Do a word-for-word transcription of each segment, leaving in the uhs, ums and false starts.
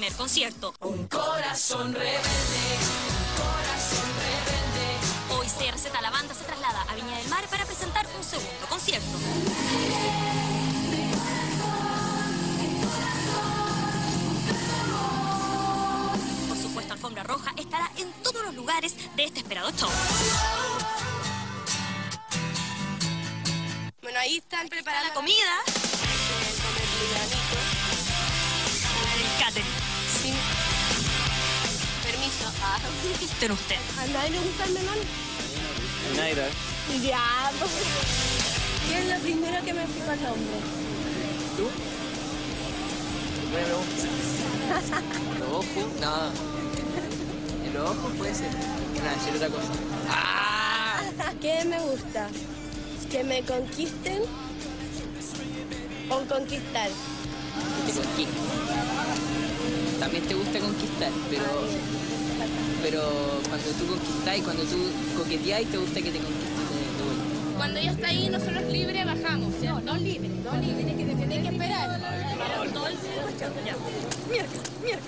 primer concierto. Un corazón rebelde, un corazón rebelde. Hoy C R Z La Banda se traslada a Viña del Mar para presentar un segundo concierto. Por supuesto, Alfombra Roja estará en todos los lugares de este esperado show. Bueno, ahí están preparando la comida. El catering. Sí. Permiso. Ah. Ten usted. ¿A nadie le gusta el melón? Naira. Ya, pues. ¿Quién es lo primero que me fijó el nombre? ¿Tú? Buena pregunta. ¿Los ojos? No. ¿En los ojos puede ser? Nada, decir otra cosa. ¡Ah! ¿Qué me gusta? ¿Que me conquisten o conquistar? Que te conquisten. También te gusta conquistar, pero, pero cuando tú conquistás y cuando tú coqueteás, te gusta que te conquisten de vuelta. Cuando ya está ahí, nosotros libres bajamos. No, no libre, no libre, tienes que, tienes que esperar. Todo el... Mira, mira.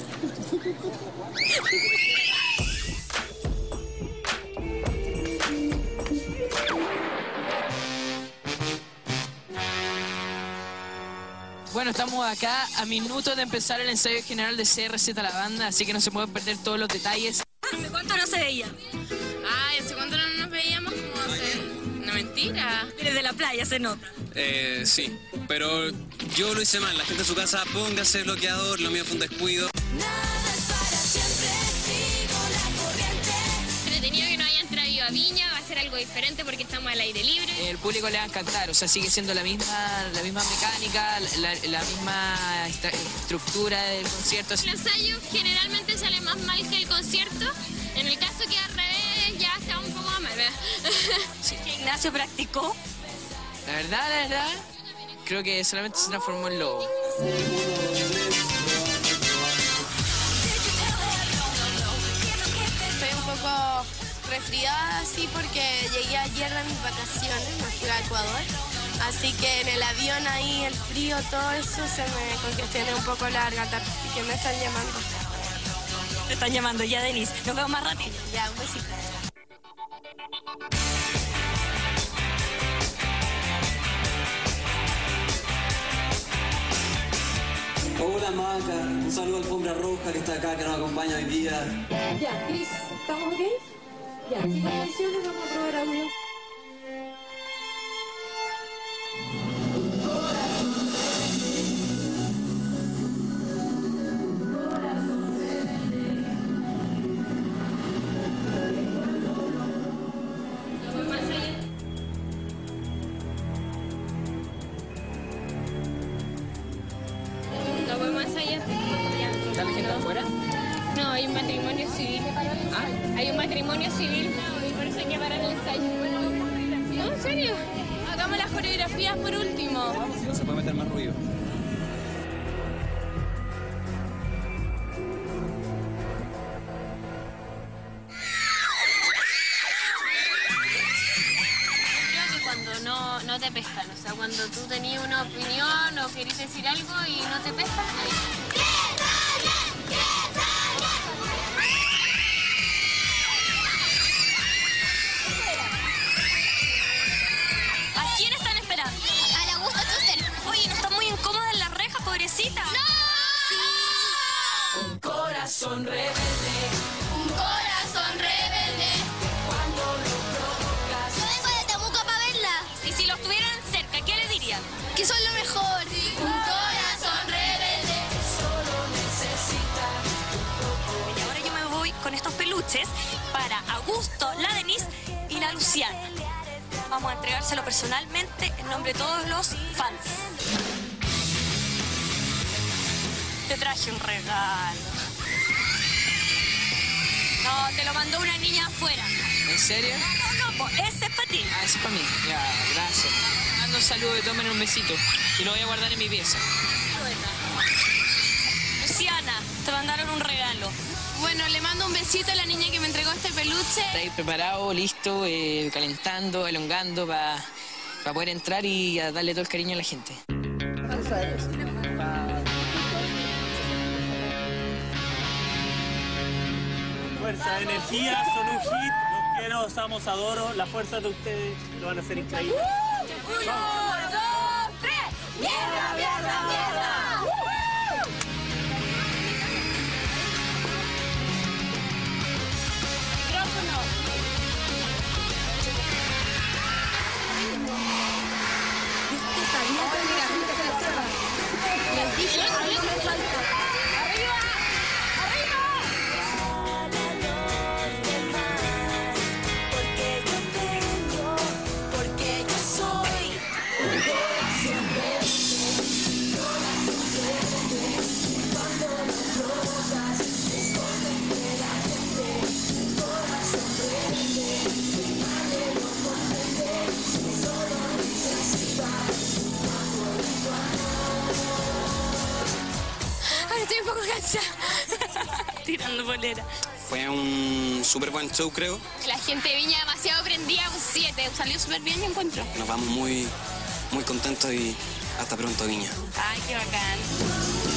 Bueno, estamos acá a minutos de empezar el ensayo general de C R Z La Banda, así que no se pueden perder todos los detalles. ¿Hace cuánto no se veía? Ay, ¿hace cuánto no nos veíamos? Como hace... Una mentira. Desde de la playa se nota. Eh, sí, pero yo lo hice mal. La gente en su casa, póngase bloqueador, lo mío fue un descuido. Nada es para siempre, sigo la corriente. Entretenido que nos hayan traído a Viña, va a ser algo diferente porque estamos al aire libre. El público le va a encantar, o sea, sigue siendo la misma, la misma mecánica, la, la misma esta- estructura del concierto. El ensayo generalmente sale más mal que el concierto. En el caso que al revés ya se va un poco más mal, ¿verdad? ¿Que Ignacio practicó? La verdad, la verdad, creo que solamente se transformó en lobo. Estoy un poco resfriada así porque llegué ayer de mis vacaciones, me fui a Ecuador. Así que en el avión ahí, el frío, todo eso, se me congestionó un poco la garganta y que me están llamando. Te están llamando ya, Denise. Nos vemos más ratito. Ya, un besito. Hola Maca, un saludo a Alfombra Roja que está acá, que nos acompaña hoy día. Ya, Cris, ¿estamos ok? Ya, sin condiciones vamos a probar audio. No voy más allá. ¿Está la gente afuera? No, hay un matrimonio civil. Ah, Hay un matrimonio civil y por eso hay que parar el ensayo. No, en serio. Hagamos las coreografías por último. No se puede meter más ruido. Creo que cuando no, no te pescan, o sea, cuando tú tenías una opinión o querés decir algo y no te pescan, ahí. ¿A quién están esperando? A la Augusta Schuster. Oye, ¿no está muy incómoda en la reja, pobrecita? Un corazón rebelde. Un corazón rebelde. Cuando lo provocas. Yo vengo de Temuco para verla. Y si los tuvieran cerca, ¿qué le dirían? Que son lo mejor. Un corazón rebelde. Solo necesita. Y ahora yo me voy con estos peluches para Augusto, la Denise y la Luciana. Vamos a entregárselo personalmente en nombre de todos los fans. Te traje un regalo. No, te lo mandó una niña afuera. ¿en serio? No, no, pues ese es para ti. Ah, eso es para mí. Ya, gracias. Mando un saludo y tomen un besito. Y lo voy a guardar en mi pieza. Luciana, te mandaron un regalo. Bueno, le mando un besito a la niña que me entregó este peluche. Está ahí preparado, listo, eh, calentando, elongando para poder entrar y a darle todo el cariño a la gente. fuerza, energía, son un hit. Los quiero, os amo, os adoro. La fuerza de ustedes lo van a hacer increíble. ¡Uno, dos, tres! ¡Mierda, mierda, mierda! Micrófono. Les dije, algo me falta. ¡Arriba! ¡Arriba! Porque yo tengo, porque yo soy. Ay, estoy un poco cansada. Tirando polera. Fue un súper buen show, creo. La gente de Viña demasiado prendida, un siete. Salió súper bien, yo encuentro. Nos vamos muy, muy contentos y hasta pronto, Viña. Ay, qué bacán.